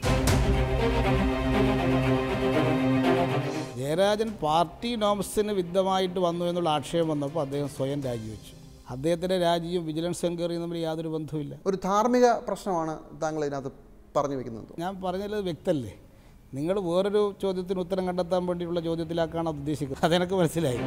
ജയരാജൻ പാർട്ടി നോംസിന് വിരുദ്ധമായിട്ട് വന്നു എന്നുള്ള ആക്ഷേപം വന്നപ്പോൾ അദ്ദേഹം സ്വയം രാജിവെച്ചു. അദ്ദേഹത്തിൻ്റെ രാജിയും വിജിലൻസ് എൻക്വയറിയും തമ്മിൽ യാതൊരു ബന്ധവുമില്ല. ഒരു ധാർമ്മിക പ്രശ്നമാണ് താങ്കൾ ഇതിനകത്ത് പറഞ്ഞു വെക്കുന്നത്. ഞാൻ പറഞ്ഞത് വ്യക്തമല്ലേ? നിങ്ങൾ വേറൊരു ചോദ്യത്തിന് ഉത്തരം കണ്ടെത്താൻ വേണ്ടിയുള്ള ചോദ്യത്തിലാക്കാണ് അത് ഉദ്ദേശിക്കുന്നത്. അതെനിക്ക് മനസ്സിലായി.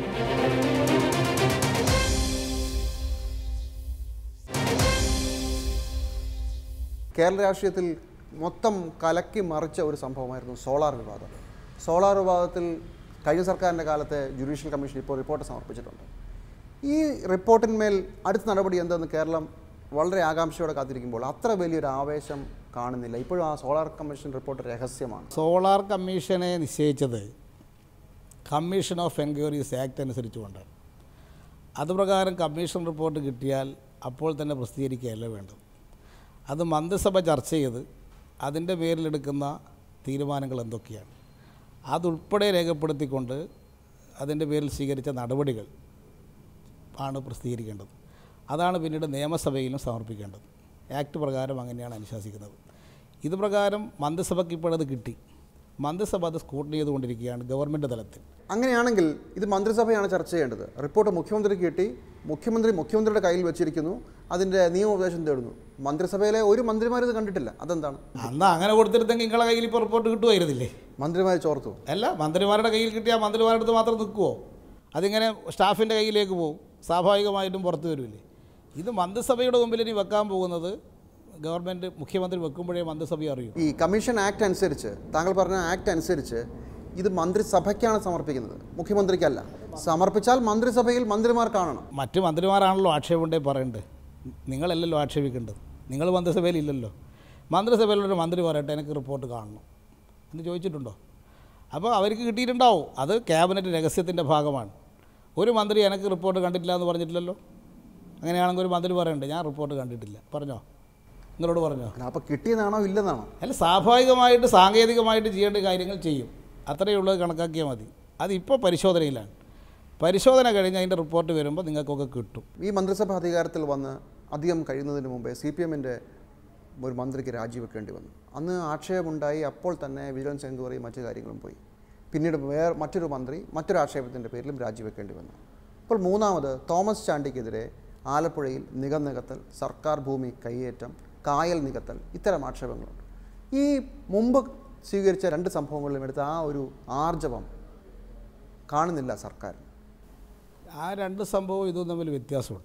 കേരള രാഷ്ട്രീയത്തിൽ മൊത്തം കലക്കി മറിച്ച ഒരു സംഭവമായിരുന്നു സോളാർ വിവാദം. സോളാർ വിവാദത്തിൽ കഴിഞ്ഞ സർക്കാരിൻ്റെ കാലത്തെ ജുഡീഷ്യൽ കമ്മീഷൻ ഇപ്പോൾ റിപ്പോർട്ട് സമർപ്പിച്ചിട്ടുണ്ട്. ഈ റിപ്പോർട്ടിന്മേൽ അടുത്ത നടപടി എന്തെന്ന് കേരളം വളരെ ആകാംക്ഷയോടെ കാത്തിരിക്കുമ്പോൾ അത്ര വലിയൊരു ആവേശം കാണുന്നില്ല. ഇപ്പോഴും ആ സോളാർ കമ്മീഷൻ റിപ്പോർട്ട് രഹസ്യമാണ്. സോളാർ കമ്മീഷനെ നിശ്ചയിച്ചത് കമ്മീഷൻ ഓഫ് എൻക്വയറീസ് ആക്ട് അനുസരിച്ചുകൊണ്ടാണ്. അതുപ്രകാരം കമ്മീഷൻ റിപ്പോർട്ട് കിട്ടിയാൽ അപ്പോൾ തന്നെ പ്രസിദ്ധീകരിക്കുകയല്ല വേണ്ടത്. അത് മന്ത്രിസഭ ചർച്ച ചെയ്ത് അതിൻ്റെ പേരിലെടുക്കുന്ന തീരുമാനങ്ങൾ എന്തൊക്കെയാണ് അതുൾപ്പെടെ രേഖപ്പെടുത്തിക്കൊണ്ട് അതിൻ്റെ പേരിൽ സ്വീകരിച്ച നടപടികൾ ആണ് പ്രസിദ്ധീകരിക്കേണ്ടത്. അതാണ് പിന്നീട് നിയമസഭയിലും സമർപ്പിക്കേണ്ടത്. ആക്ട് പ്രകാരം അങ്ങനെയാണ് അനുശാസിക്കുന്നത്. ഇത് പ്രകാരം മന്ത്രിസഭയ്ക്ക് ഇപ്പോഴത് കിട്ടി. മന്ത്രിസഭ അത് സ്കൂട്ടണി ചെയ്തുകൊണ്ടിരിക്കുകയാണ് ഗവൺമെൻറ് തലത്തിൽ. അങ്ങനെയാണെങ്കിൽ ഇത് മന്ത്രിസഭയാണ് ചർച്ച ചെയ്യേണ്ടത്. റിപ്പോർട്ട് മുഖ്യമന്ത്രിക്ക് കിട്ടി, മുഖ്യമന്ത്രിയുടെ കയ്യിൽ വെച്ചിരിക്കുന്നു, അതിൻ്റെ നിയമോപദേശം തേടുന്നു. മന്ത്രിസഭയിലെ ഒരു മന്ത്രിമാരും ഇത് കണ്ടിട്ടില്ല. അതെന്താണ്? അന്ന് അങ്ങനെ കൊടുത്തിരുന്നെങ്കിൽ നിങ്ങളെ കയ്യിൽ ഇപ്പോൾ റിപ്പോർട്ട് കിട്ടുമായിരുന്നില്ലേ? മന്ത്രിമാർ ചോർത്തു. അല്ല, മന്ത്രിമാരുടെ കയ്യിൽ കിട്ടിയാൽ മന്ത്രിമാരുടെ അടുത്ത് മാത്രം നിൽക്കുമോ? അതിങ്ങനെ സ്റ്റാഫിൻ്റെ കയ്യിലേക്ക് പോകും, സ്വാഭാവികമായിട്ടും പുറത്തു വരില്ലേ? ഇത് മന്ത്രിസഭയുടെ മുമ്പിൽ ഇനി വെക്കാൻ പോകുന്നത് ഗവൺമെൻറ് മുഖ്യമന്ത്രി വെക്കുമ്പോഴേ മന്ത്രിസഭ അറിയൂ. ഈ കമ്മീഷൻ ആക്ട് അനുസരിച്ച്, താങ്കൾ പറഞ്ഞ ആക്ട് അനുസരിച്ച് ഇത് മന്ത്രിസഭയ്ക്കാണ് സമർപ്പിക്കുന്നത്, മുഖ്യമന്ത്രിക്കല്ല. സമർപ്പിച്ചാൽ മന്ത്രിസഭയിൽ മന്ത്രിമാർ കാണണം. മറ്റ് മന്ത്രിമാരാണല്ലോ ആക്ഷേപമുണ്ടേ പറയേണ്ടത്, നിങ്ങളല്ലല്ലോ ആക്ഷേപിക്കേണ്ടത്. നിങ്ങൾ മന്ത്രിസഭയിൽ ഇല്ലല്ലോ. മന്ത്രിസഭയിലൊരു മന്ത്രി പറയട്ടെ എനിക്ക് റിപ്പോർട്ട് കാണണം എന്ന് ചോദിച്ചിട്ടുണ്ടോ? അപ്പോൾ അവർക്ക് കിട്ടിയിട്ടുണ്ടാവും. അത് ക്യാബിനറ്റ് രഹസ്യത്തിൻ്റെ ഭാഗമാണ്. ഒരു മന്ത്രി എനിക്ക് റിപ്പോർട്ട് കണ്ടിട്ടില്ല എന്ന് പറഞ്ഞിട്ടില്ലല്ലോ. അങ്ങനെയാണെങ്കിൽ ഒരു മന്ത്രി പറയണ്ടേ ഞാൻ റിപ്പോർട്ട് കണ്ടിട്ടില്ല, പറഞ്ഞോ? നിങ്ങളോട് പറഞ്ഞോ? അപ്പോൾ കിട്ടിയതാണോ ഇല്ലെന്നാണോ? അല്ല, സ്വാഭാവികമായിട്ട് സാങ്കേതികമായിട്ട് ചെയ്യേണ്ട കാര്യങ്ങൾ ചെയ്യും, അത്രയേ ഉള്ളത്, കണക്കാക്കിയാൽ മതി. അതിപ്പോൾ പരിശോധനയിലാണ്. പരിശോധന കഴിഞ്ഞ് അതിൻ്റെ റിപ്പോർട്ട് വരുമ്പോൾ നിങ്ങൾക്കൊക്കെ കിട്ടും. ഈ മന്ത്രിസഭ അധികാരത്തിൽ വന്ന് അധികം കഴിയുന്നതിന് മുമ്പേ CPM-ൻ്റെ ഒരു മന്ത്രിക്ക് രാജിവെക്കേണ്ടി വന്നു. അന്ന് ആക്ഷേപമുണ്ടായി. അപ്പോൾ തന്നെ വിജിലൻസ് എൻക്വയറി മറ്റു കാര്യങ്ങളും പോയി. പിന്നീട് മറ്റൊരു മന്ത്രി മറ്റൊരു ആക്ഷേപത്തിൻ്റെ പേരിലും രാജിവെക്കേണ്ടി വന്നു. ഇപ്പോൾ മൂന്നാമത് തോമസ് ചാണ്ടിക്കെതിരെ ആലപ്പുഴയിൽ നികത്തൽ, സർക്കാർ ഭൂമി കൈയേറ്റം, കായൽ നികത്തൽ, ഇത്തരം ആക്ഷേപങ്ങളുണ്ട്. ഈ മുമ്പ് സ്വീകരിച്ച രണ്ട് സംഭവങ്ങളിലും എടുത്ത ആ ഒരു ആർജവം കാണുന്നില്ല സർക്കാർ. ആ രണ്ട് സംഭവവും ഇതും തമ്മിൽ വ്യത്യാസമുണ്ട്.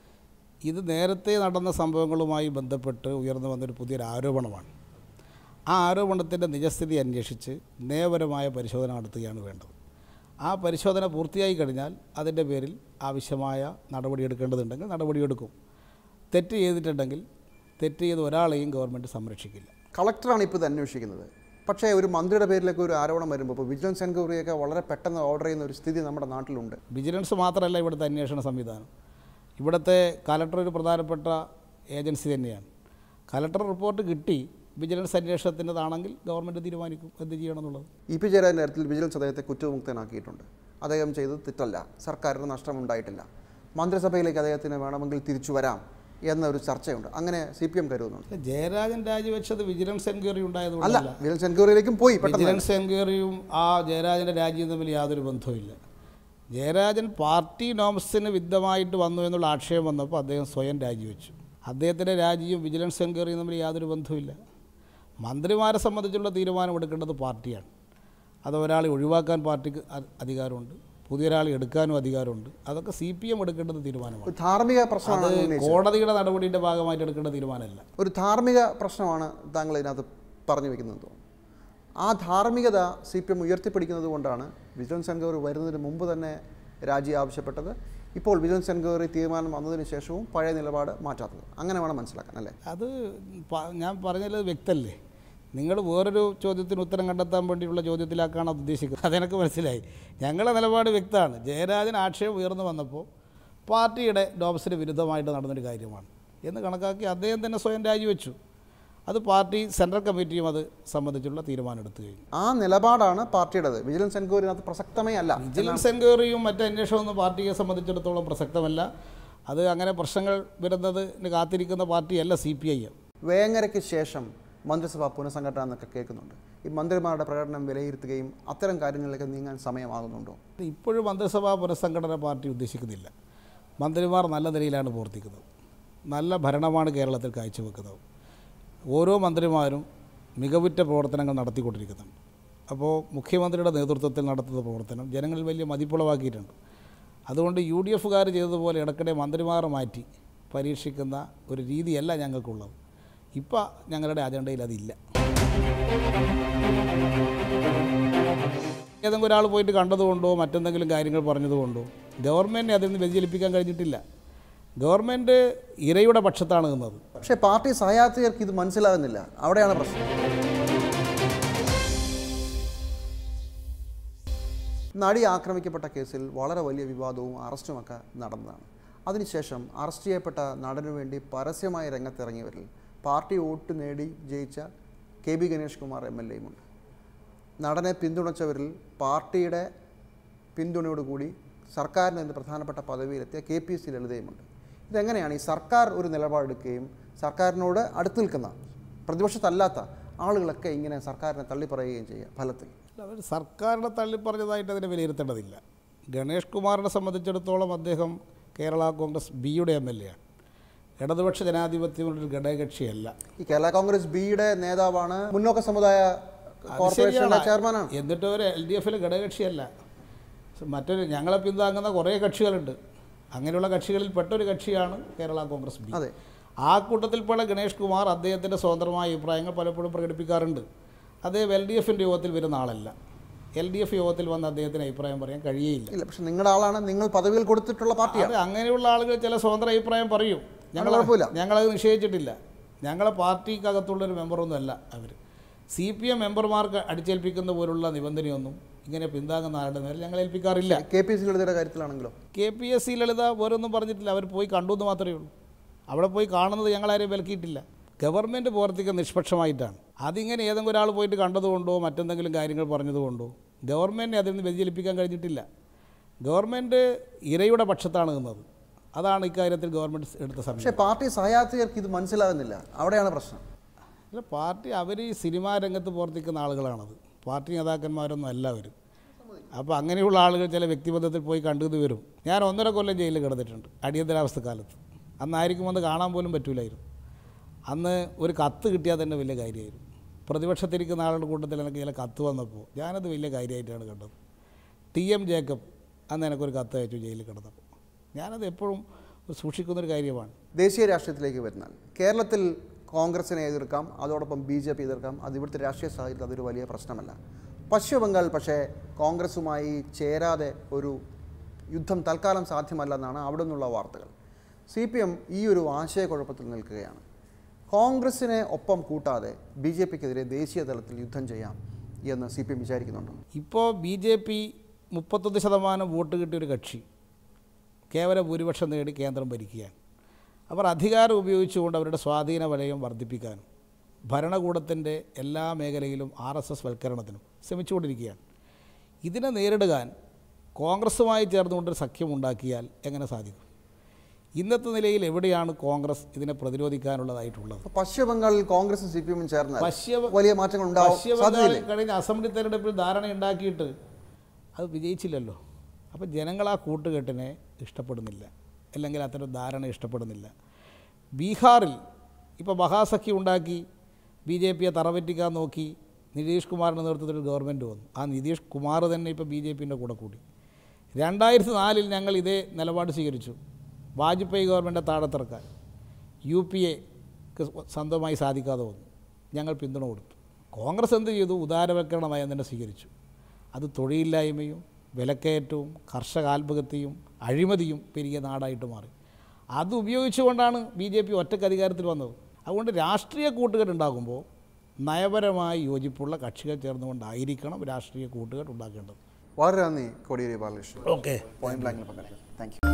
ഇത് നേരത്തെ നടന്ന സംഭവങ്ങളുമായി ബന്ധപ്പെട്ട് ഉയർന്നു വന്നൊരു പുതിയൊരു ആരോപണമാണ്. ആ ആരോപണത്തിൻ്റെ നിജസ്ഥിതി അന്വേഷിച്ച് നിയമപരമായ പരിശോധന നടത്തുകയാണ് വേണ്ടത്. ആ പരിശോധന പൂർത്തിയായി കഴിഞ്ഞാൽ അതിൻ്റെ പേരിൽ ആവശ്യമായ നടപടിയെടുക്കേണ്ടതുണ്ടെങ്കിൽ നടപടിയെടുക്കും. തെറ്റ് ചെയ്തിട്ടുണ്ടെങ്കിൽ തെറ്റ് ചെയ്ത ഒരാളെയും ഗവൺമെൻറ് സംരക്ഷിക്കില്ല. കളക്ടറാണ് ഇപ്പോൾ ഇത് അന്വേഷിക്കുന്നത്. പക്ഷേ ഒരു മന്ത്രിയുടെ പേരിലേക്ക് ഒരു ആരോപണം വരുമ്പോൾ ഇപ്പോൾ വിജിലൻസ് എൻക്വയറിയൊക്കെ വളരെ പെട്ടെന്ന് ഓർഡർ ചെയ്യുന്ന ഒരു സ്ഥിതി നമ്മുടെ നാട്ടിലുണ്ട്. വിജിലൻസ് മാത്രമല്ല ഇവിടുത്തെ അന്വേഷണ സംവിധാനം. ഇവിടുത്തെ കലക്ടർ ഒരു പ്രധാനപ്പെട്ട ഏജൻസി തന്നെയാണ്. കലക്ടർ റിപ്പോർട്ട് കിട്ടി വിജിലൻസ് അന്വേഷണത്തിൻ്റെതാണെങ്കിൽ ഗവൺമെൻറ് തീരുമാനിക്കും എന്ത് ചെയ്യണം എന്നുള്ളത്. ഇ.പി. ജയരാജൻ്റെ കാര്യത്തിൽ വിജിലൻസ് അദ്ദേഹത്തെ കുറ്റവിമുക്തനാക്കിയിട്ടുണ്ട്. അദ്ദേഹം ചെയ്തത് തെറ്റല്ല, സർക്കാരിന് നഷ്ടമുണ്ടായിട്ടില്ല, മന്ത്രിസഭയിലേക്ക് അദ്ദേഹത്തിന് വേണമെങ്കിൽ തിരിച്ചു വരാം എന്നൊരു ചർച്ചയുണ്ട്. അങ്ങനെ CPM കരുതുന്നുണ്ട്. ജയരാജൻ രാജിവെച്ചത് വിജിലൻസ് എൻക്വയറി ഉണ്ടായതുകൊണ്ടല്ല. അല്ല, വിജിലൻസ് എൻക്വയറിയിലേക്കും പോയി. വിജിലൻസ് എൻക്വയറിയും ആ ജയരാജൻ്റെ രാജിയും തമ്മിൽ യാതൊരു ബന്ധവുമില്ല. ജയരാജൻ പാർട്ടി നോംസിന് വിരുദ്ധമായിട്ട് വന്നു എന്നുള്ള ആക്ഷേപം വന്നപ്പോൾ അദ്ദേഹം സ്വയം രാജിവെച്ചു. അദ്ദേഹത്തിൻ്റെ രാജിയും വിജിലൻസ് എൻക്വയറിയും തമ്മിൽ യാതൊരു ബന്ധവുമില്ല. മന്ത്രിമാരെ സംബന്ധിച്ചുള്ള തീരുമാനമെടുക്കേണ്ടത് പാർട്ടിയാണ്. അത് ഒരാളെ ഒഴിവാക്കാൻ പാർട്ടിക്ക് അധികാരമുണ്ട്, പുതിയൊരാളെ എടുക്കാനും അധികാരമുണ്ട്. അതൊക്കെ CPM എടുക്കേണ്ടത് തീരുമാനമാണ്. ധാർമ്മിക പ്രശ്നമാണ്, കോടതിയുടെ നടപടിയുടെ ഭാഗമായിട്ട് എടുക്കേണ്ട തീരുമാനമല്ല. ഒരു ധാർമ്മിക പ്രശ്നമാണ് താങ്കൾ ഇതിനകത്ത് പറഞ്ഞു വെക്കുന്നത്. ആ ധാർമ്മികത CPM ഉയർത്തിപ്പിടിക്കുന്നത് കൊണ്ടാണ് വിജിലൻസ് എൻക്വയറി വരുന്നതിന് മുമ്പ് തന്നെ രാജി ആവശ്യപ്പെട്ടത്. ഇപ്പോൾ വിജിലൻസ് എൻക്വയറി തീരുമാനം വന്നതിന് ശേഷവും പഴയ നിലപാട് മാറ്റാത്തത്. അങ്ങനെ വേണം മനസ്സിലാക്കാൻ, അല്ലേ? അത് ഞാൻ പറഞ്ഞത് വ്യക്തമല്ലേ? നിങ്ങൾ വേറൊരു ചോദ്യത്തിന് ഉത്തരം കണ്ടെത്താൻ വേണ്ടിയുള്ള ചോദ്യത്തിലാക്കാണ് അത് ഉദ്ദേശിക്കുന്നത്. അതെനിക്ക് മനസ്സിലായി. ഞങ്ങളുടെ നിലപാട് വ്യക്തമാണ്. ജയരാജൻ ആക്ഷേപം ഉയർന്നു വന്നപ്പോൾ പാർട്ടിയുടെ നോംസിന് വിരുദ്ധമായിട്ട് നടന്നൊരു കാര്യമാണ് എന്ന് കണക്കാക്കി അദ്ദേഹം തന്നെ സ്വയം രാജിവെച്ചു. അത് പാർട്ടി സെൻട്രൽ കമ്മിറ്റിയും അത് സംബന്ധിച്ചുള്ള തീരുമാനം എടുത്തു കഴിഞ്ഞു. ആ നിലപാടാണ് പാർട്ടിയുടേത്. വിജിലൻസ് എൻക്വയറിനകത്ത് പ്രസക്തമേ അല്ല. വിജിലൻസ് എൻക്വയറിയും മറ്റ് അന്വേഷണമൊന്നും പാർട്ടിയെ സംബന്ധിച്ചിടത്തോളം പ്രസക്തമല്ല. അത് അങ്ങനെ പ്രശ്നങ്ങൾ വരുന്നതിന് കാത്തിരിക്കുന്ന പാർട്ടിയല്ല CPIM. വേങ്ങരയ്ക്ക് ശേഷം മന്ത്രിസഭ പുനഃസംഘടന എന്നൊക്കെ കേൾക്കുന്നുണ്ട്. ഈ മന്ത്രിമാരുടെ പ്രകടനം വിലയിരുത്തുകയും അത്തരം കാര്യങ്ങളിലേക്ക് നീങ്ങാൻ സമയമാകുന്നുണ്ടോ? ഇപ്പോഴും മന്ത്രിസഭാ പുനഃസംഘടന പാർട്ടി ഉദ്ദേശിക്കുന്നില്ല. മന്ത്രിമാർ നല്ല നിലയിലാണ് പ്രവർത്തിക്കുന്നത്, നല്ല ഭരണമാണ് കേരളത്തിൽ കാഴ്ചവെക്കുന്നത്. ഓരോ മന്ത്രിമാരും മികവുറ്റ പ്രവർത്തനങ്ങൾ നടത്തിക്കൊണ്ടിരിക്കുന്നുണ്ട്. അപ്പോൾ മുഖ്യമന്ത്രിയുടെ നേതൃത്വത്തിൽ നടത്തുന്ന പ്രവർത്തനം ജനങ്ങളിൽ വലിയ മതിപ്പുളവാക്കിയിട്ടുണ്ട്. അതുകൊണ്ട് UDF-കാർ ചെയ്തതുപോലെ ഇടയ്ക്കിടെ മന്ത്രിമാർ മാറ്റി പരീക്ഷിക്കുന്ന ഒരു രീതിയല്ല ഞങ്ങൾക്കുള്ളത്. ഇപ്പം ഞങ്ങളുടെ അജണ്ടയിൽ അതില്ല. ഏതെങ്കിലും ഒരാൾ പോയിട്ട് കണ്ടതുകൊണ്ടോ മറ്റെന്തെങ്കിലും കാര്യങ്ങൾ പറഞ്ഞതുകൊണ്ടോ ഗവൺമെൻറ്റിനെ അതിൽ നിന്ന് വ്യതിചലിപ്പിക്കാൻ കഴിഞ്ഞിട്ടില്ല. ഗവൺമെൻറ് ഇരയുടെ പക്ഷത്താണ് നിന്നത്. പക്ഷേ പാർട്ടി സഹയാത്രികർക്ക് ഇത് മനസ്സിലാകുന്നില്ല. അവിടെയാണ് പ്രശ്നം. നടി ആക്രമിക്കപ്പെട്ട കേസിൽ വളരെ വലിയ വിവാദവും അറസ്റ്റുമൊക്കെ നടന്നതാണ്. അതിനുശേഷം അറസ്റ്റ് ചെയ്യപ്പെട്ട നടനു വേണ്ടി പരസ്യമായി രംഗത്തിറങ്ങിയവരിൽ പാർട്ടി വോട്ട് നേടി ജയിച്ച KB ഗണേഷ് കുമാർ MLA ഉണ്ട്. നടനെ പിന്തുണച്ചവരിൽ പാർട്ടിയുടെ പിന്തുണയോടുകൂടി സർക്കാരിന് ഇന്ന് പ്രധാനപ്പെട്ട പദവിയിലെത്തിയ KPC ലളിതയുമുണ്ട്. ഇതെങ്ങനെയാണ് ഈ സർക്കാർ ഒരു നിലപാടെടുക്കുകയും സർക്കാരിനോട് അടുത്ത് നിൽക്കുന്ന പ്രതിപക്ഷത്തല്ലാത്ത ആളുകളൊക്കെ ഇങ്ങനെ സർക്കാരിനെ തള്ളിപ്പറയുകയും ചെയ്യുക ഫലത്തിൽ? അവർ സർക്കാരിനെ തള്ളിപ്പറഞ്ഞതായിട്ട് അതിനെ വിലയിരുത്തേണ്ടതില്ല. ഗണേഷ് കുമാറിനെ സംബന്ധിച്ചിടത്തോളം അദ്ദേഹം കേരള കോൺഗ്രസ് ബിയുടെ MLA ആണ്. ഇടതുപക്ഷ ജനാധിപത്യമുള്ളൊരു ഘടകകക്ഷിയല്ല. ഈ കേരള കോൺഗ്രസ് ബിയുടെ നേതാവാണ്, മുന്നോക്ക സമുദായ കോർപ്പറേഷന്റെ ചെയർമാനാണ്. എന്നിട്ട് ഒരു LDF ഘടകകക്ഷിയല്ല. മറ്റൊരു ഞങ്ങളെ പിന്താങ്ങുന്ന കുറേ കക്ഷികളുണ്ട്. അങ്ങനെയുള്ള കക്ഷികളിൽ പെട്ടൊരു കക്ഷിയാണ് കേരള കോൺഗ്രസ് ബി. അതെ, ആ കൂട്ടത്തിൽപ്പെട്ട ഗണേഷ് കുമാർ അദ്ദേഹത്തിൻ്റെ സ്വതന്ത്രമായ അഭിപ്രായങ്ങൾ പലപ്പോഴും പ്രകടിപ്പിക്കാറുണ്ട്. അദ്ദേഹം LDFൻ്റെ യോഗത്തിൽ വരുന്ന ആളല്ല. LDF യോഗത്തിൽ വന്ന് അദ്ദേഹത്തിന് അഭിപ്രായം പറയാൻ കഴിയേയില്ല. ഇല്ല, പക്ഷെ നിങ്ങളുടെ ആളാണ്, നിങ്ങൾ പദവികൾ കൊടുത്തിട്ടുള്ള പാർട്ടിയാണ്. അങ്ങനെയുള്ള ആളുകൾ ചില സ്വതന്ത്ര അഭിപ്രായം പറയും. ഞങ്ങളത് നിഷേധിച്ചിട്ടില്ല. ഞങ്ങളെ പാർട്ടിക്കകത്തുള്ളൊരു മെമ്പറൊന്നും അല്ല അവർ. CPM മെമ്പർമാർക്ക് അടിച്ചേൽപ്പിക്കുന്ന പോലുള്ള നിബന്ധനയൊന്നും ഇങ്ങനെ പിന്താങ്ങുന്ന ആരുടെ മേലെ ഞങ്ങൾ ഏൽപ്പിക്കാറില്ല. KPSC ലളിതയുടെ കാര്യത്തിലാണെങ്കിലോ? KPSC ലളിത വേറൊന്നും പറഞ്ഞിട്ടില്ല. അവർ പോയി കണ്ടു എന്ന് മാത്രമേ ഉള്ളൂ. അവിടെ പോയി കാണുന്നത് ഞങ്ങളാരെയും വിലക്കിയിട്ടില്ല. ഗവൺമെൻറ് പ്രവർത്തിക്കുന്ന നിഷ്പക്ഷമായിട്ടാണ്. അതിങ്ങനെ ഏതെങ്കിലും ഒരാൾ പോയിട്ട് കണ്ടതുകൊണ്ടോ മറ്റെന്തെങ്കിലും കാര്യങ്ങൾ പറഞ്ഞതുകൊണ്ടോ ഗവൺമെൻറ്റിനെ അതിൽ നിന്ന് വ്യതിചലിപ്പിക്കാൻ കഴിഞ്ഞിട്ടില്ല. ഗവൺമെൻറ് ഇരയുടെ പക്ഷത്താണ് നിന്നത്. അതാണ് ഇക്കാര്യത്തിൽ ഗവൺമെൻറ് എടുത്ത സമയം. പക്ഷേ പാർട്ടി സഹയാത്രികർക്ക് ഇത് മനസ്സിലാകുന്നില്ല, അവിടെയാണ് പ്രശ്നം. അല്ല, പാർട്ടി അവർ ഈ സിനിമാ രംഗത്ത് പ്രവർത്തിക്കുന്ന ആളുകളാണത്. പാർട്ടി നേതാക്കന്മാരൊന്നും അല്ല അവർ. അപ്പോൾ അങ്ങനെയുള്ള ആളുകൾ ചില വ്യക്തിബന്ധത്തിൽ പോയി കണ്ടു വരും. ഞാൻ 1.5 കൊല്ലം ജയിലിൽ കിടന്നിട്ടുണ്ട് അടിയന്തരാവസ്ഥ കാലത്ത്. അന്നായിരിക്കും വന്ന് കാണാൻ പോലും പറ്റൂലായിരുന്നു. അന്ന് ഒരു കത്ത് കിട്ടിയാൽ തന്നെ വലിയ കാര്യമായിരുന്നു. പ്രതിപക്ഷത്തിരിക്കുന്ന ആളുടെ കൂട്ടത്തിൽ എനിക്ക് ചില കത്ത് വന്നപ്പോൾ ഞാനത് വലിയ കാര്യമായിട്ടാണ് കണ്ടത്. TM ജേക്കബ് അന്ന് എനിക്കൊരു കത്ത് അയച്ചു ജയിലിൽ കിടന്നപ്പോൾ. ഞാനത് എപ്പോഴും സൂക്ഷിക്കുന്നൊരു കാര്യമാണ്. ദേശീയ രാഷ്ട്രീയത്തിലേക്ക് വരുന്നാൽ കേരളത്തിൽ കോൺഗ്രസിനെ എതിർക്കാം, അതോടൊപ്പം BJP എതിർക്കാം. അത് ഇവിടുത്തെ രാഷ്ട്രീയ സാഹചര്യത്തിൽ അതൊരു വലിയ പ്രശ്നമല്ല. പശ്ചിമ ബംഗാൾ പക്ഷേ കോൺഗ്രസുമായി ചേരാതെ ഒരു യുദ്ധം തൽക്കാലം സാധ്യമല്ലെന്നാണ് അവിടെ നിന്നുള്ള വാർത്തകൾ. CPM ഈ ഒരു ആശയക്കുഴപ്പത്തിൽ നിൽക്കുകയാണ്. കോൺഗ്രസിനെ ഒപ്പം കൂട്ടാതെ BJPക്കെതിരെ ദേശീയ തലത്തിൽ യുദ്ധം ചെയ്യാം എന്ന് CPM വിചാരിക്കുന്നുണ്ടോ? ഇപ്പോൾ BJP 31% വോട്ട് കിട്ടിയൊരു കക്ഷി കേവല ഭൂരിപക്ഷം നേടി കേന്ദ്രം ഭരിക്കുകയാണ്. അവർ അധികാരം ഉപയോഗിച്ചുകൊണ്ട് അവരുടെ സ്വാധീന വലയം വർദ്ധിപ്പിക്കാനും ഭരണകൂടത്തിൻ്റെ എല്ലാ മേഖലയിലും RSS വൽക്കരണത്തിനും ശ്രമിച്ചുകൊണ്ടിരിക്കുകയാണ്. ഇതിനെ നേരിടാൻ കോൺഗ്രസുമായി ചേർന്നുകൊണ്ടൊരു സഖ്യമുണ്ടാക്കിയാൽ എങ്ങനെ സാധിക്കും? ഇന്നത്തെ നിലയിൽ എവിടെയാണ് കോൺഗ്രസ് ഇതിനെ പ്രതിരോധിക്കാനുള്ളതായിട്ടുള്ളത്? പശ്ചിമ ബംഗാളിൽ കോൺഗ്രസും CPM ചേർന്നാൽ വലിയ മാറ്റങ്ങൾ ഉണ്ടാവും. പശ്ചിമ ബംഗാളിൽ കഴിഞ്ഞ അസംബ്ലി തെരഞ്ഞെടുപ്പിൽ ധാരണ ഉണ്ടാക്കിയിട്ട് അത് വിജയിച്ചില്ലല്ലോ. അപ്പോൾ ജനങ്ങൾ ആ കൂട്ടുകെട്ടിനെ ഇഷ്ടപ്പെടുന്നില്ല, അല്ലെങ്കിൽ അത്തരം ധാരണ ഇഷ്ടപ്പെടുന്നില്ല. ബീഹാറിൽ ഇപ്പോൾ മഹാസഖ്യം ഉണ്ടാക്കി BJPയെ തറപറ്റിക്കാൻ നോക്കി നിതീഷ് കുമാറിൻ്റെ നേതൃത്വത്തിൽ ഗവൺമെൻറ് വന്നു. ആ നിതീഷ് കുമാർ തന്നെ ഇപ്പോൾ BJPൻ്റെ കൂടെ കൂടി. 2004 ഞങ്ങൾ ഇതേ നിലപാട് സ്വീകരിച്ചു. വാജ്പേയി ഗവൺമെൻറ് താഴത്തിറക്കാൻ UPAക്ക് സ്വന്തമായി സാധിക്കാതെ വന്നു. ഞങ്ങൾ പിന്തുണ കൊടുത്തു. കോൺഗ്രസ് എന്ത് ചെയ്തു? ഉദാരവൽക്കരണ നയം തന്നെ സ്വീകരിച്ചു. അത് തൊഴിലില്ലായ്മയും വിലക്കയറ്റവും കർഷക ആത്മഹത്യയും അഴിമതിയും പെരുകിയ നാടായിട്ട് മാറി. അത് ഉപയോഗിച്ചുകൊണ്ടാണ് BJP ഒറ്റയ്ക്ക് അധികാരത്തിൽ വന്നത്. അതുകൊണ്ട് രാഷ്ട്രീയ കൂട്ടുകെട്ടുണ്ടാകുമ്പോൾ നയപരമായി യോജിപ്പുള്ള കക്ഷികൾ ചേർന്നുകൊണ്ടായിരിക്കണം രാഷ്ട്രീയ കൂട്ടുകെട്ട് ഉണ്ടാക്കേണ്ടത്. വളരെ നന്ദി കോടിയേരി ബാലകൃഷ്ണൻ. ഓക്കെ, പോയിന്റ് ബ്ലാങ്കിൽ പങ്കെടുക്കാം. Thank U.